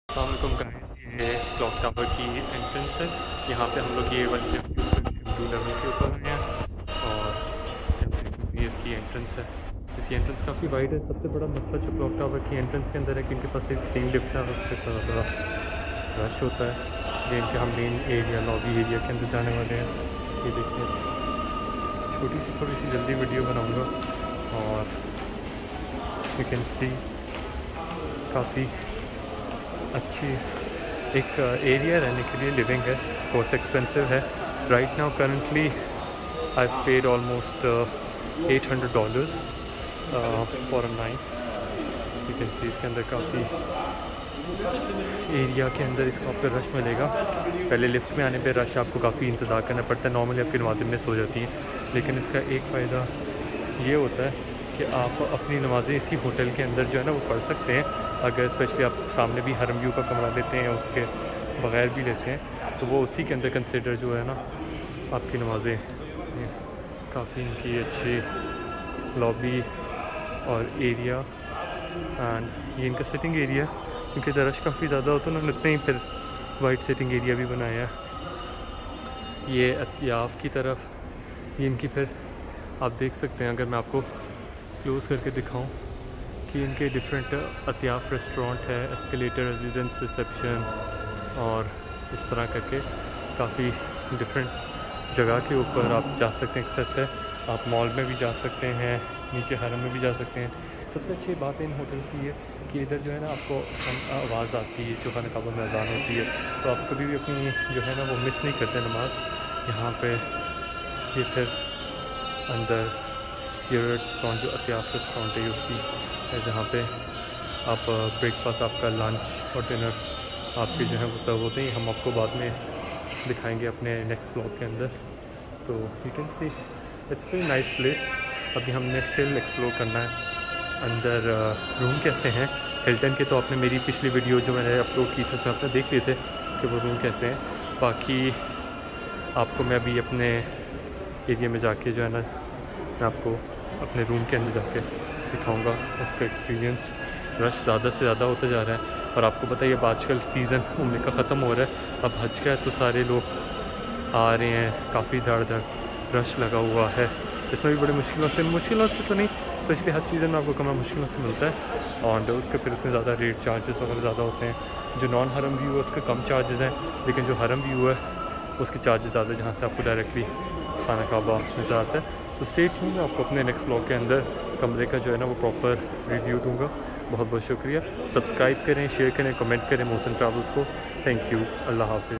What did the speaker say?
अस्सलाम वालेकुम गाइस, ये क्लॉक टावर की एंट्रेंस है। यहाँ पे हम लोग ये वाली लिफ्ट यूज़ करके M2 लेवल के ऊपर आए हैं और ये इसकी एंट्रेंस है। इसकी एंट्रेंस काफ़ी वाइड है। सबसे बड़ा मसला जो क्लॉक टावर की एंट्रेंस के अंदर है कि इनके पास सिर्फ 3 लिफ्ट है और उस पर थोड़ा रश होता है। ये इनके हम मेन एरिया लॉबी एरिया के अंदर जाने वाले हैं। ये देखिए, थोड़ी सी जल्दी वीडियो बनाऊँगा और यू कैन सी काफ़ी अच्छी एक एरिया रहने के लिए लिविंग है। कोर्स एक्सपेंसिव है। Right now currently I paid almost $800 for a night. You can see इसके अंदर काफ़ी एरिया के अंदर इसको आपको रश मिलेगा। पहले लिफ्ट में आने पे रश आपको काफ़ी इंतज़ार करना पड़ता है। नॉर्मली आपकी नमाज़ें मिस हो जाती हैं, लेकिन इसका एक फ़ायदा ये होता है कि आप अपनी नमाज़ें इसी होटल के अंदर जो है ना वो पढ़ सकते हैं। अगर स्पेशली आप सामने भी हरम व्यू का कमरा लेते हैं, उसके बग़ैर भी लेते हैं, तो वो उसी के अंदर कंसिडर जो है ना आपकी नमाज़ें। काफ़ी इनकी अच्छी लॉबी और एरिया एंड ये इनका सिटिंग एरिया, क्योंकि रश काफ़ी ज़्यादा होता है उन्होंने इतने ही फिर वाइट सिटिंग एरिया भी बनाया है। ये अतियाफ़ की तरफ ये इनकी फिर आप देख सकते हैं। अगर मैं आपको क्लोज़ करके दिखाऊं कि इनके डिफरेंट अतियाफ़ रेस्टोरेंट है, एस्केलेटर, रेजिडेंस, रिसेप्शन और इस तरह करके काफ़ी डिफरेंट जगह के ऊपर आप जा सकते हैं। एक्सेस है, आप मॉल में भी जा सकते हैं, नीचे हरम में भी जा सकते हैं। सबसे अच्छी बात है इन होटल्स की ये कि इधर जो है ना आपको आवाज़ आती है, जो खाना काबा में अज़ान होती है, तो आप कभी भी अपनी जो है ना वो मिस नहीं करते नमाज। यहाँ पे ये फिर अंदर ये रेस्टोरेंट जो अतियाफ़ रेस्टोरेंट है उसकी है, जहाँ पे आप ब्रेकफास्ट, आपका लंच और डिनर आपके जो है वो सर्व होते हैं। हम आपको बाद में दिखाएंगे अपने नेक्स्ट ब्लॉग के अंदर। तो you can see it's very nice place. अभी हमने स्टिल एक्सप्लोर करना है अंदर रूम कैसे हैं हिल्टन के। तो आपने मेरी पिछली वीडियो जो मैंने अपलोड की थी उसमें आपने देख लिए थे कि वो रूम कैसे हैं। बाकी आपको मैं अभी अपने एरिया में जाके जो है ना मैं आपको अपने रूम के अंदर जाके दिखाऊंगा उसका एक्सपीरियंस। रश ज़्यादा से ज़्यादा होता जा रहा है और आपको पता है अब आजकल सीज़न उम्र का ख़त्म हो रहा है। अब हज का है तो सारे लोग आ रहे हैं, काफ़ी धड़ रश लगा हुआ है। इसमें भी बड़ी मुश्किलों से तो नहीं, स्पेशली हज सीज़न में आपको कमरा मुश्किलों से मिलता है और उसके फिर इतने ज़्यादा रेट चार्जेस वगैरह ज़्यादा होते हैं। जो नॉन हरम व्यू है उसके कम चार्जेस हैं, लेकिन जो हरम व्यू है उसके चार्जेस ज़्यादा, जहाँ से आपको डायरेक्टली खाना काबा नज़र आता है। तो स्टे ट्यून्ड, मैं आपको अपने नेक्स्ट ब्लॉग के अंदर कमरे का जो है ना वो प्रॉपर रिव्यू दूंगा। बहुत बहुत शुक्रिया। सब्सक्राइब करें, शेयर करें, कमेंट करें मोहसिन ट्रैवल्स को। Thank you. अल्लाह हाफ़िज़।